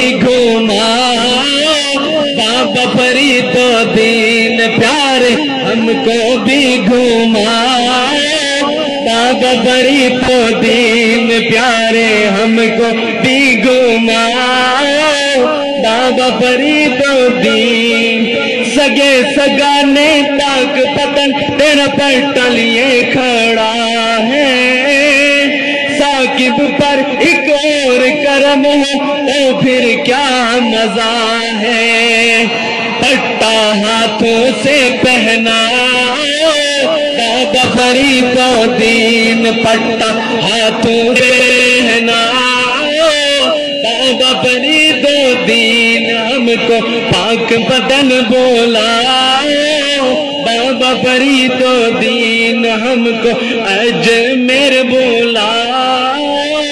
घुमाओ बाबा फरीदुद्दीन प्यारे हमको भी घुमाओ बाबा फरीदुद्दीन प्यारे हमको भी घुमाओ बाबा फरीदुद्दीन सगे सगाने पाक पतन तेरा पट्टा लिए खड़ा है साकिब पर एक और करम हो तो फिर क्या मजा है पट्टा हाथों से पहनाओ बाबा फरीदुद्दीन पट्टा हाथों से पहनाओ बाबा फरीदुद्दीन हमको पाक पतन बुलाओ बाबा फरीदुद्दीन हमको अजमेर बुलाओ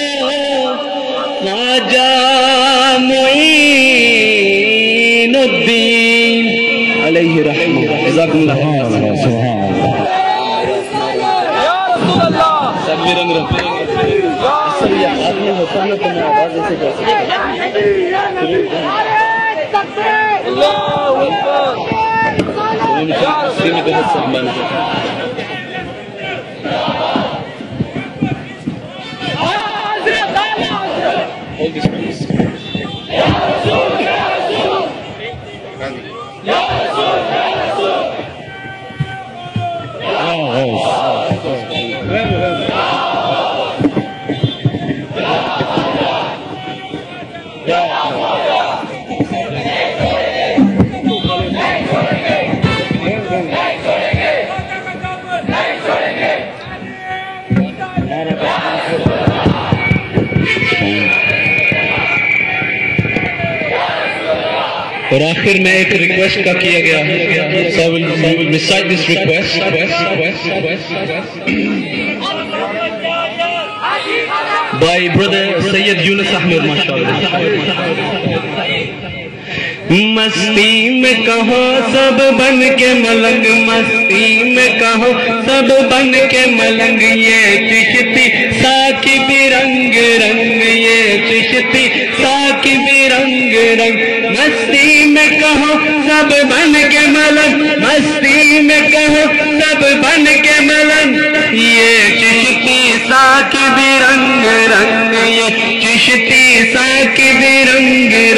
ख्वाजा मुईनुद्दीन अलैहि रहमत जज़ाकुमुल्लाह सुभान अल्लाह सब रंग आपने होता है तो मैं आवाज ऐसे कर सकता اور آخر میں ایک ریکویسٹ کا کیا گیا so I will recite this request by brother Sayyid Yunus Ahmed mashallah مستی میں کہو سب بن کے ملنگ مستی میں کہو سب بن کے ملنگ یہ چشتی ساقبی رنگ رنگ یہ چشتی ساقبی رنگ رنگ مستی میں کہو سب بن کے ملنگ مستی میں کہو سب بن کے ملنگ یہ چشتی ساقبی رنگ رنگ یہ چشتی ساقبی رنگ